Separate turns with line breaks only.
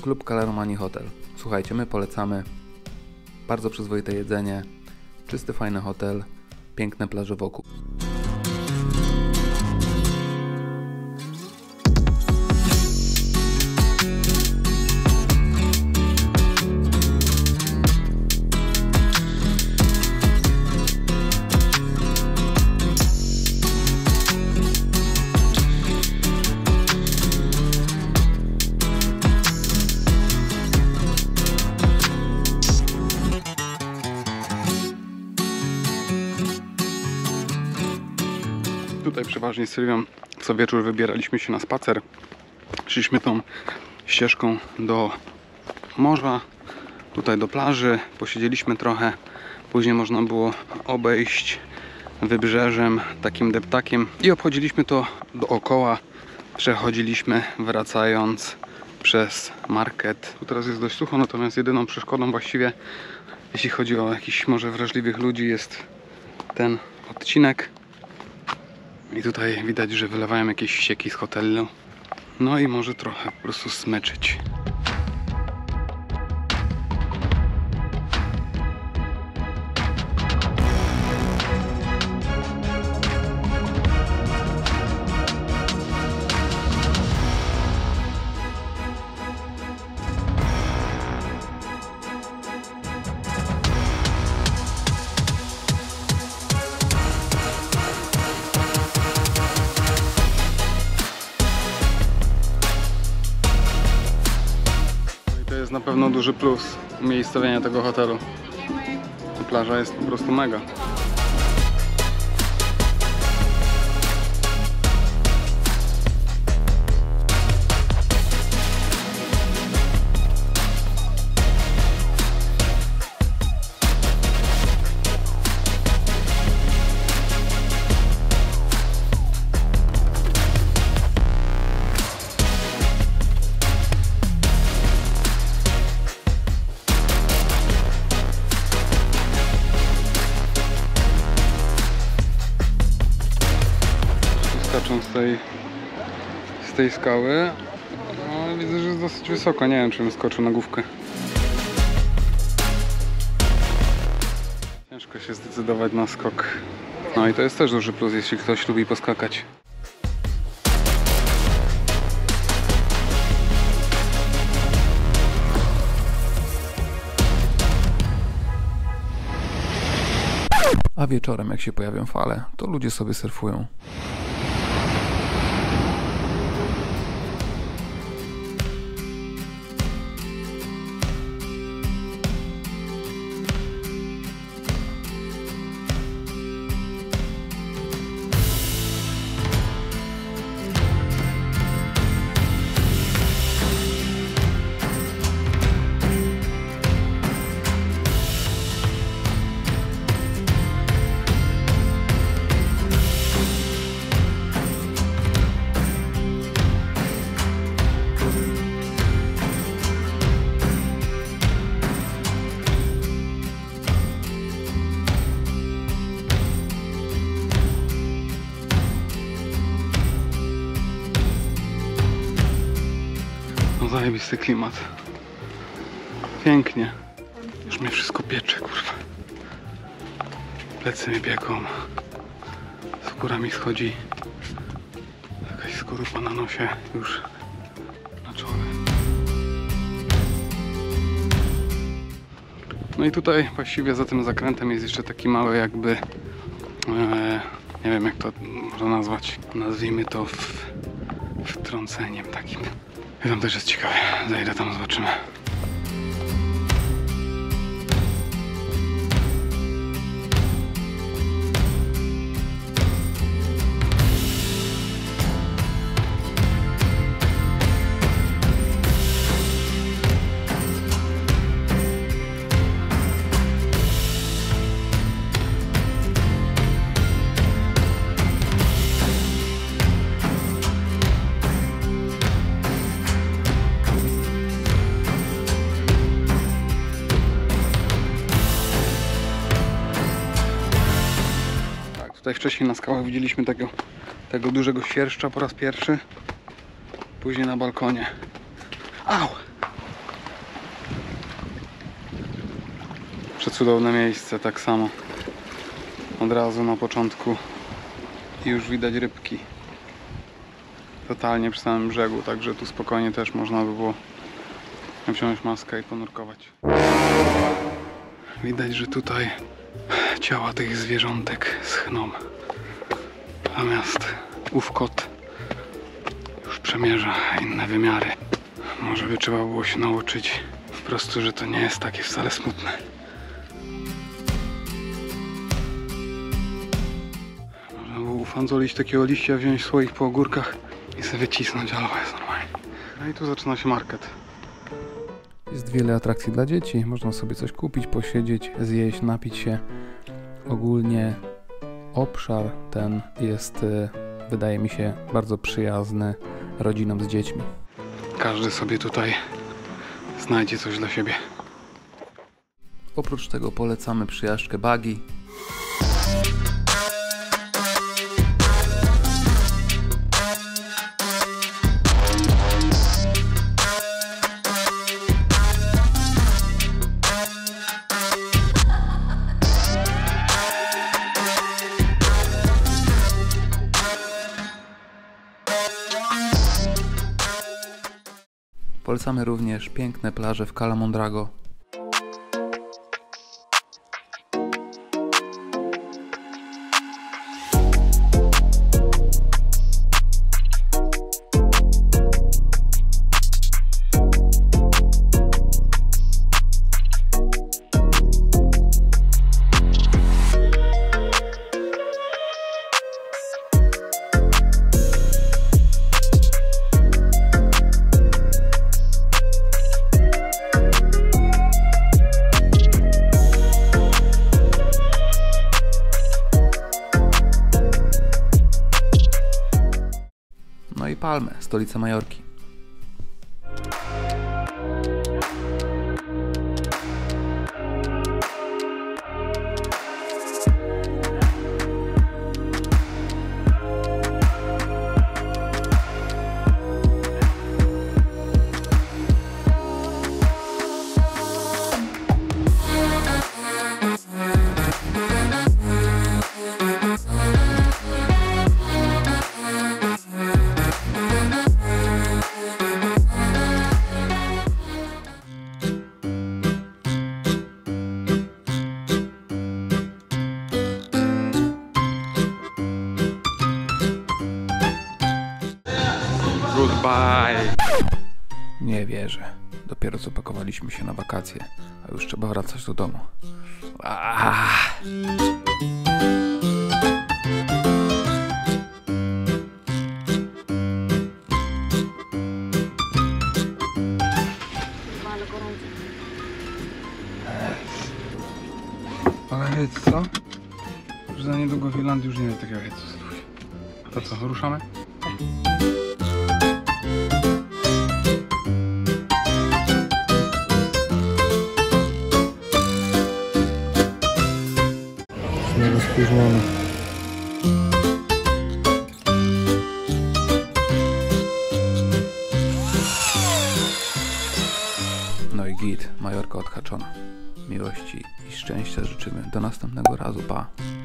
Klub Kaleromani Hotel. Słuchajcie, my polecamy bardzo przyzwoite jedzenie, czysty, fajny hotel, piękne plaże wokół.
Tutaj przeważnie z Sylwią co wieczór wybieraliśmy się na spacer. Szliśmy tą ścieżką do morza, tutaj do plaży, posiedzieliśmy trochę. Później można było obejść wybrzeżem, takim deptakiem i obchodziliśmy to dookoła. Przechodziliśmy wracając przez market. Tu teraz jest dość sucho, natomiast jedyną przeszkodą właściwie, jeśli chodzi o jakichś może wrażliwych ludzi, jest ten odcinek. I tutaj widać, że wylewają jakieś ścieki z hotelu. No i może trochę po prostu smyczyć. To jest na pewno duży plus umiejscowienia tego hotelu. Ta plaża jest po prostu mega. Skaczą z tej skały. No, widzę, że jest dosyć wysoko. Nie wiem, czy bym skoczył na główkę. Ciężko się zdecydować na skok. No i to jest też duży plus, jeśli ktoś lubi poskakać.
A wieczorem, jak się pojawią fale, to ludzie sobie surfują.
No zajebisty klimat. Pięknie. Już mnie wszystko piecze, kurwa. Plecy mi pieką. Skóra mi schodzi. Jakaś skorupa na nosie już na czole. No i tutaj właściwie za tym zakrętem jest jeszcze taki mały jakby nie wiem jak to można nazwać. Nazwijmy to wtrąceniem takim. I tam też jest ciekawe. Zajdę tam, zobaczymy. Tutaj wcześniej na skałach widzieliśmy tego dużego świerszcza po raz pierwszy. Później na balkonie. Au! Przecudowne miejsce, tak samo. Od razu na początku i już widać rybki. Totalnie przy samym brzegu, także tu spokojnie też można by było wziąć maskę i ponurkować. Widać, że tutaj ciała tych zwierzątek schną. Natomiast ów kot już przemierza inne wymiary. Może by trzeba było się nauczyć po prostu, że to nie jest takie wcale smutne. Można było ufandzolić takiego liścia, wziąć słoik po ogórkach i sobie wycisnąć, ale jest normalnie. No i tu zaczyna się market. Jest wiele atrakcji dla dzieci. Można sobie coś kupić, posiedzieć, zjeść, napić się. Ogólnie obszar ten jest, wydaje mi się, bardzo przyjazny rodzinom z dziećmi. Każdy sobie tutaj znajdzie coś dla siebie. Oprócz tego polecamy przyjażdżkę buggy. Polecamy również piękne plaże w Cala Mondrago. No i Palmy, stolica Majorki. Goodbye.
Nie wierzę. Dopiero co pakowaliśmy się na wakacje, a już trzeba wracać do domu.
Ale hec, co? Już za niedługo w Irlandii już nie będzie takiego hecu. To co, ruszamy? Znowu spóźniony.
No i git, Majorka odhaczona. Miłości i szczęścia życzymy. Do następnego razu, pa!